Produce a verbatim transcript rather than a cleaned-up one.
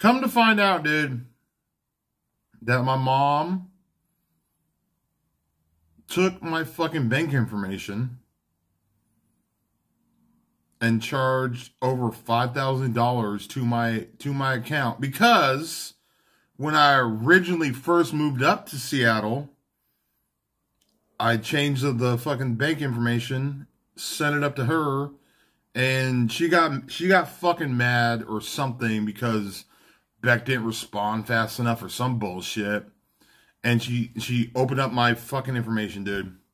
Come to find out, dude, that my mom took my fucking bank information and charged over five thousand dollars to my to my account, because when I originally first moved up to Seattle, I changed the, the fucking bank information, sent it up to her, and she got she got fucking mad or something because Beck didn't respond fast enough or some bullshit. And she she opened up my fucking information, dude.